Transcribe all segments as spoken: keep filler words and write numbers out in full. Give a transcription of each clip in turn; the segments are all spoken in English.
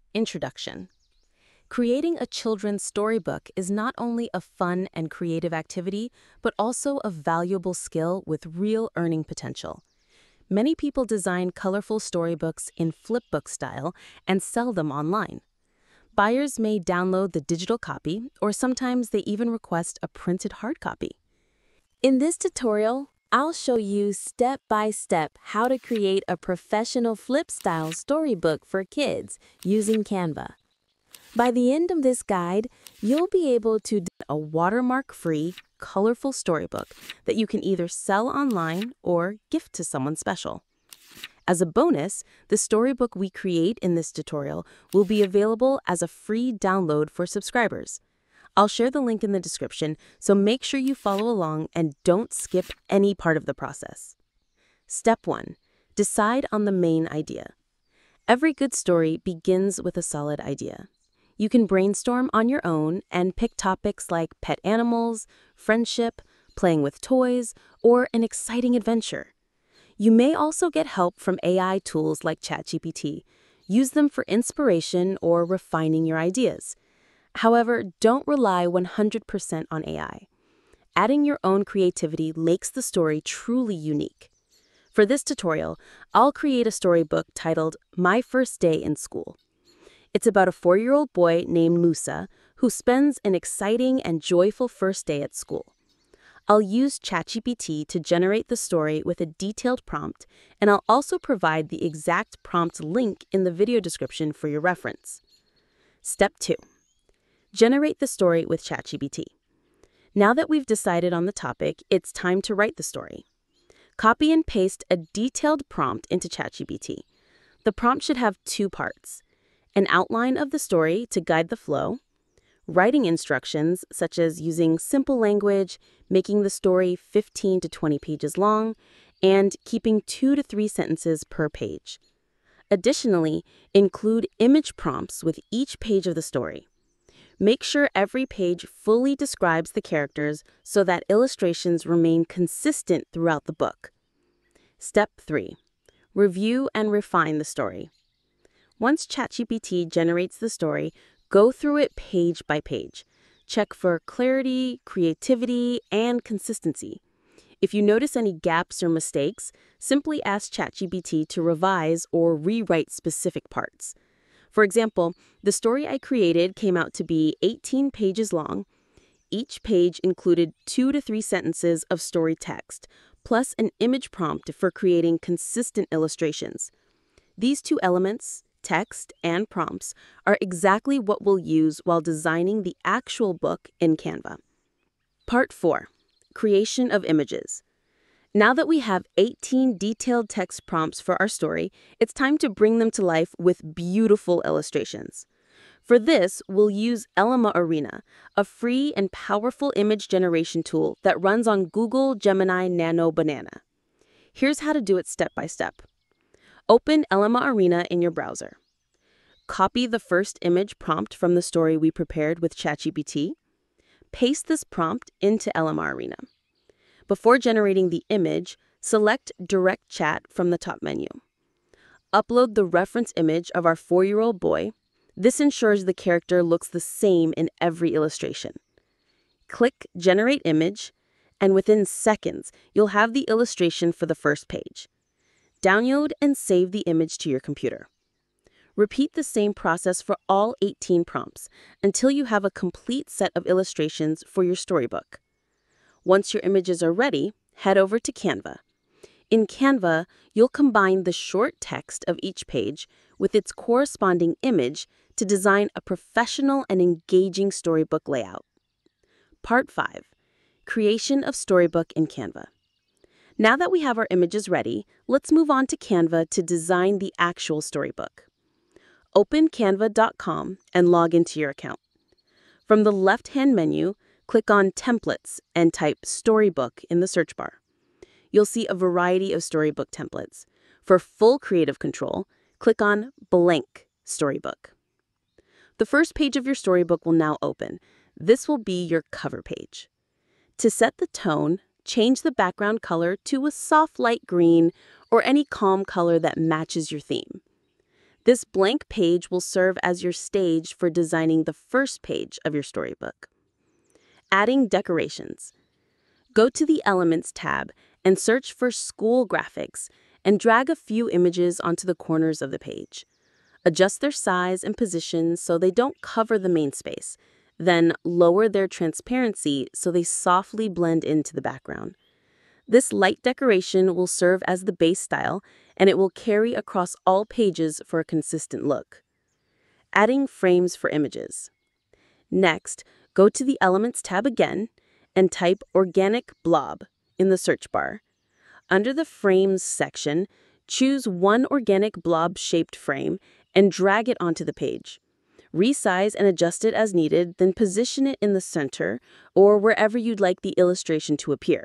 Introduction. Creating a children's storybook is not only a fun and creative activity, but also a valuable skill with real earning potential. Many people design colorful storybooks in flipbook style and sell them online. Buyers may download the digital copy, or sometimes they even request a printed hard copy. In this tutorial, I'll show you step by step how to create a professional flip-style storybook for kids using Canva. By the end of this guide, you'll be able to design a watermark-free, colorful storybook that you can either sell online or gift to someone special. As a bonus, the storybook we create in this tutorial will be available as a free download for subscribers. I'll share the link in the description, so make sure you follow along and don't skip any part of the process. Step one. Decide on the main idea. Every good story begins with a solid idea. You can brainstorm on your own and pick topics like pet animals, friendship, playing with toys, or an exciting adventure. You may also get help from A I tools like ChatGPT. Use them for inspiration or refining your ideas. However, don't rely one hundred percent on A I. Adding your own creativity makes the story truly unique. For this tutorial, I'll create a storybook titled My First Day in School. It's about a four-year-old boy named Musa who spends an exciting and joyful first day at school. I'll use ChatGPT to generate the story with a detailed prompt, and I'll also provide the exact prompt link in the video description for your reference. Step two. Generate the story with ChatGPT. Now that we've decided on the topic, it's time to write the story. Copy and paste a detailed prompt into ChatGPT. The prompt should have two parts: an outline of the story to guide the flow, writing instructions such as using simple language, making the story fifteen to twenty pages long, and keeping two to three sentences per page. Additionally, include image prompts with each page of the story. Make sure every page fully describes the characters so that illustrations remain consistent throughout the book. Step three. Review and refine the story. Once ChatGPT generates the story, go through it page by page. Check for clarity, creativity, and consistency. If you notice any gaps or mistakes, simply ask ChatGPT to revise or rewrite specific parts. For example, the story I created came out to be eighteen pages long. Each page included two to three sentences of story text, plus an image prompt for creating consistent illustrations. These two elements, text and prompts, are exactly what we'll use while designing the actual book in Canva. Part four. Creation of images. Now that we have eighteen detailed text prompts for our story, it's time to bring them to life with beautiful illustrations. For this, we'll use LMArena, a free and powerful image generation tool that runs on Google Gemini Nano Banana. Here's how to do it step by step. Open LMArena in your browser. Copy the first image prompt from the story we prepared with ChatGPT. Paste this prompt into LMArena. Before generating the image, select Direct Chat from the top menu. Upload the reference image of our four-year-old boy. This ensures the character looks the same in every illustration. Click Generate Image, and within seconds, you'll have the illustration for the first page. Download and save the image to your computer. Repeat the same process for all eighteen prompts until you have a complete set of illustrations for your storybook. Once your images are ready, head over to Canva. In Canva, you'll combine the short text of each page with its corresponding image to design a professional and engaging storybook layout. Part five. Creation of storybook in Canva. Now that we have our images ready, let's move on to Canva to design the actual storybook. Open canva dot com and log into your account. From the left-hand menu, click on Templates and type Storybook in the search bar. You'll see a variety of storybook templates. For full creative control, click on Blank Storybook. The first page of your storybook will now open. This will be your cover page. To set the tone, change the background color to a soft light green or any calm color that matches your theme. This blank page will serve as your stage for designing the first page of your storybook. Adding decorations. Go to the Elements tab and search for School Graphics and drag a few images onto the corners of the page. Adjust their size and position so they don't cover the main space. Then lower their transparency so they softly blend into the background. This light decoration will serve as the base style, and it will carry across all pages for a consistent look. Adding frames for images. Next, go to the Elements tab again and type Organic Blob in the search bar. Under the Frames section, choose one organic blob-shaped frame and drag it onto the page. Resize and adjust it as needed, then position it in the center or wherever you'd like the illustration to appear.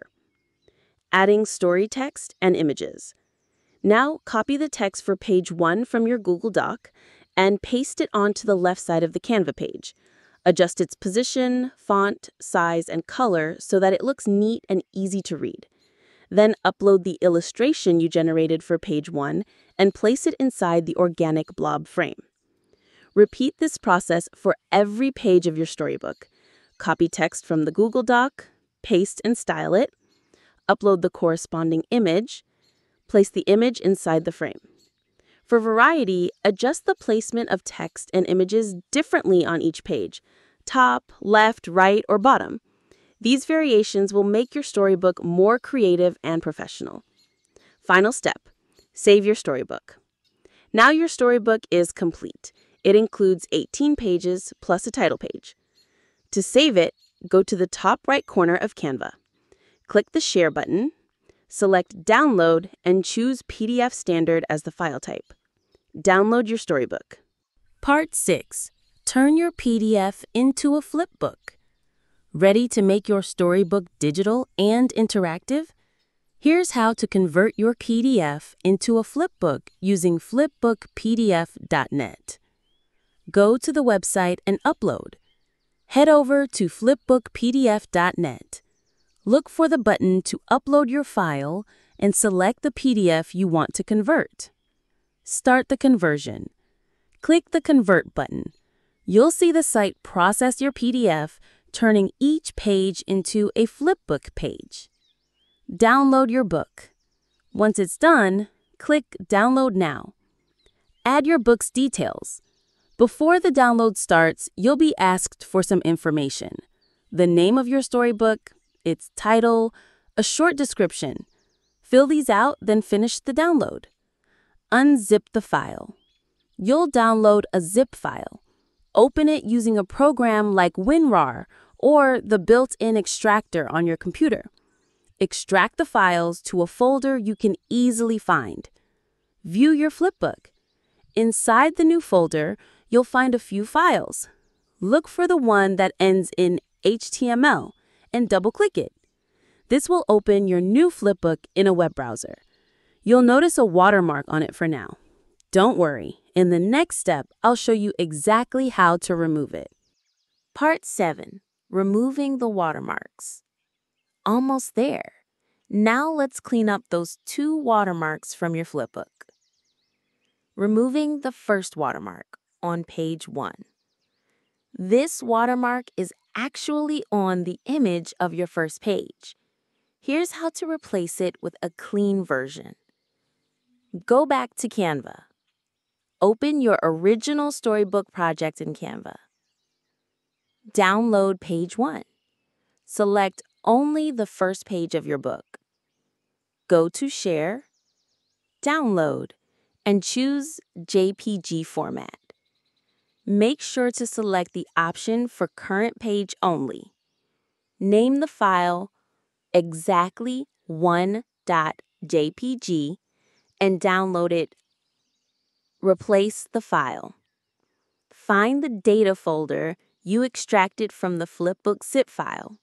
Adding story text and images. Now, copy the text for page one from your Google Doc and paste it onto the left side of the Canva page. Adjust its position, font, size, and color so that it looks neat and easy to read. Then upload the illustration you generated for page one and place it inside the organic blob frame. Repeat this process for every page of your storybook. Copy text from the Google Doc, paste and style it, upload the corresponding image, place the image inside the frame. For variety, adjust the placement of text and images differently on each page, top, left, right, or bottom. These variations will make your storybook more creative and professional. Final step, save your storybook. Now your storybook is complete. It includes eighteen pages plus a title page. To save it, go to the top right corner of Canva. Click the Share button, select Download, and choose P D F Standard as the file type. Download your storybook. Part six. Turn your P D F into a flipbook. Ready to make your storybook digital and interactive? Here's how to convert your P D F into a flipbook using flipbook P D F dot net. Go to the website and upload. Head over to flipbook P D F dot net. Look for the button to upload your file and select the P D F you want to convert. Start the conversion. Click the Convert button. You'll see the site process your P D F, turning each page into a flipbook page. Download your book. Once it's done, click Download Now. Add your book's details. Before the download starts, you'll be asked for some information: the name of your storybook, its title, a short description. Fill these out, then finish the download. Unzip the file. You'll download a zip file. Open it using a program like WinRAR or the built-in extractor on your computer. Extract the files to a folder you can easily find. View your flipbook. Inside the new folder, you'll find a few files. Look for the one that ends in H T M L and double-click it. This will open your new flipbook in a web browser. You'll notice a watermark on it for now. Don't worry, in the next step, I'll show you exactly how to remove it. Part seven. Removing the watermarks. Almost there. Now let's clean up those two watermarks from your flipbook. Removing the first watermark on page one. This watermark is actually on the image of your first page. Here's how to replace it with a clean version. Go back to Canva. Open your original storybook project in Canva. Download page one. Select only the first page of your book. Go to Share, Download, and choose J P G format. Make sure to select the option for current page only. Name the file exactly one dot J P G and download it. Replace the file. Find the data folder you extracted from the Flipbook zip file.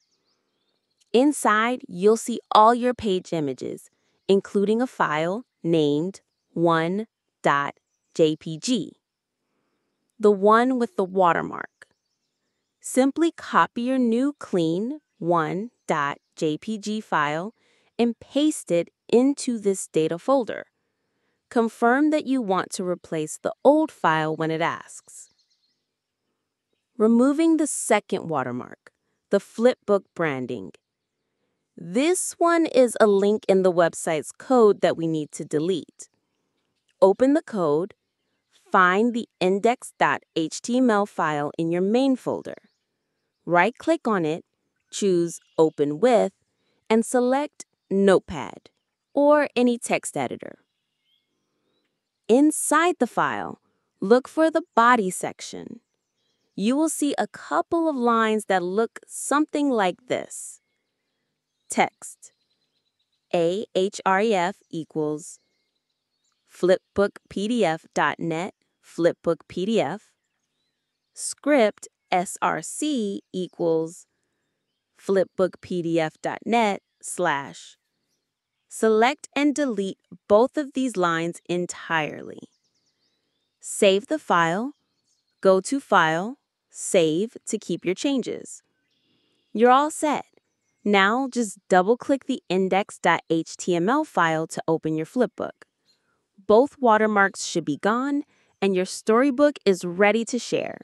Inside, you'll see all your page images, including a file named one dot J P G, the one with the watermark. Simply copy your new clean one dot J P G file and paste it into this data folder. Confirm that you want to replace the old file when it asks. Removing the second watermark, the Flipbook branding. This one is a link in the website's code that we need to delete. Open the code, find the index dot H T M L file in your main folder. Right-click on it, choose Open With, and select Notepad or any text editor. Inside the file, look for the body section. You will see a couple of lines that look something like this. Text. ahref equals flipbookpdf.net flipbook P D F. Script src equals flipbookpdf.net slash. Select and delete both of these lines entirely. Save the file. Go to File, Save to keep your changes. You're all set. Now just double-click the index dot H T M L file to open your flipbook. Both watermarks should be gone, and your storybook is ready to share.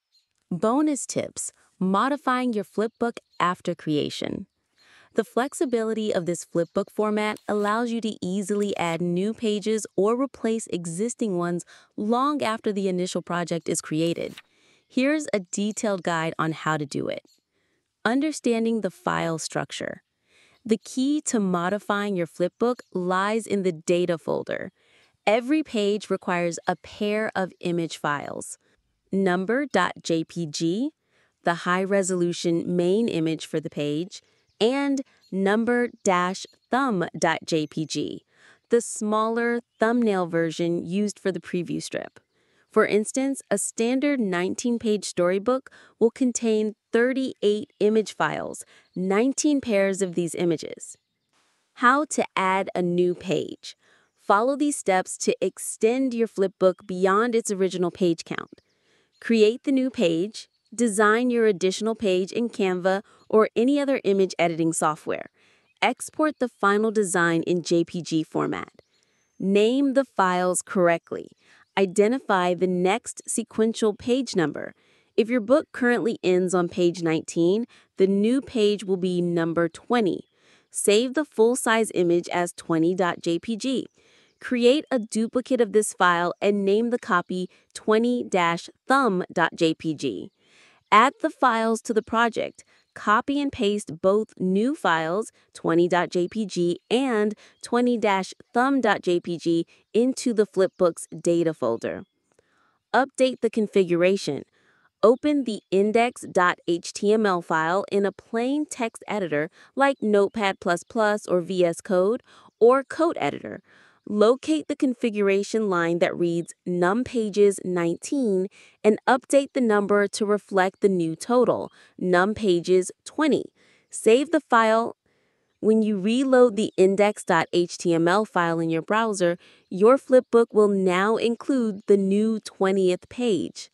Bonus tips: modifying your flipbook after creation. The flexibility of this flipbook format allows you to easily add new pages or replace existing ones long after the initial project is created. Here's a detailed guide on how to do it. Understanding the file structure. The key to modifying your flipbook lies in the data folder. Every page requires a pair of image files. number dot J P G, the high-resolution main image for the page, and number dash thumb dot J P G, the smaller thumbnail version used for the preview strip. For instance, a standard nineteen-page storybook will contain thirty-eight image files, nineteen pairs of these images. How to add a new page. Follow these steps to extend your flipbook beyond its original page count. Create the new page. Design your additional page in Canva or any other image editing software. Export the final design in J P G format. Name the files correctly. Identify the next sequential page number. If your book currently ends on page nineteen, the new page will be number twenty. Save the full-size image as twenty dot J P G. Create a duplicate of this file and name the copy twenty dash thumb dot J P G. Add the files to the project. Copy and paste both new files, twenty dot J P G and twenty dash thumb dot J P G, into the Flipbook's data folder. Update the configuration. Open the index dot H T M L file in a plain text editor like Notepad plus plus or V S Code or Code Editor. Locate the configuration line that reads num pages nineteen and update the number to reflect the new total, num pages twenty. Save the file. When you reload the index dot H T M L file in your browser, your flipbook will now include the new twentieth page.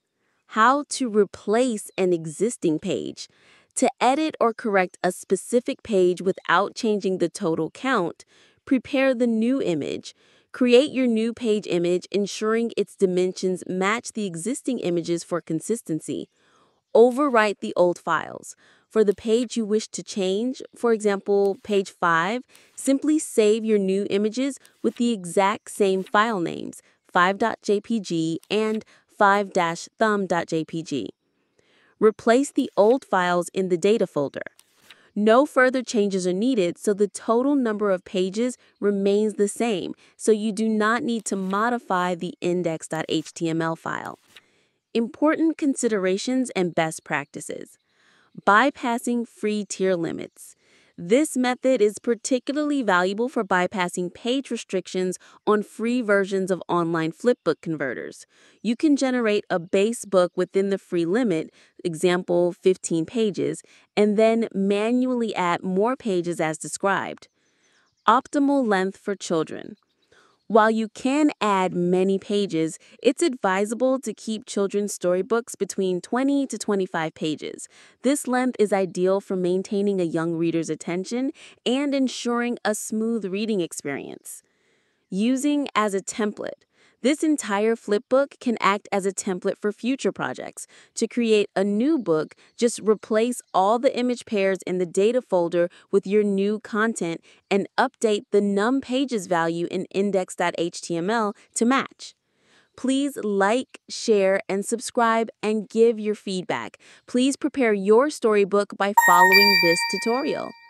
How to replace an existing page. To edit or correct a specific page without changing the total count, prepare the new image. Create your new page image, ensuring its dimensions match the existing images for consistency. Overwrite the old files. For the page you wish to change, for example, page five, simply save your new images with the exact same file names, five dot J P G and five dash thumb dot J P G. Replace the old files in the data folder. No further changes are needed, so the total number of pages remains the same, so you do not need to modify the index dot H T M L file. Important considerations and best practices. Bypassing free tier limits. This method is particularly valuable for bypassing page restrictions on free versions of online flipbook converters. You can generate a base book within the free limit, example fifteen pages, and then manually add more pages as described. Optimal length for children. While you can add many pages, it's advisable to keep children's storybooks between twenty to twenty-five pages. This length is ideal for maintaining a young reader's attention and ensuring a smooth reading experience. Using as a template. This entire flipbook can act as a template for future projects. To create a new book, just replace all the image pairs in the data folder with your new content and update the num pages value in index dot H T M L to match. Please like, share, and subscribe and give your feedback. Please prepare your storybook by following this tutorial.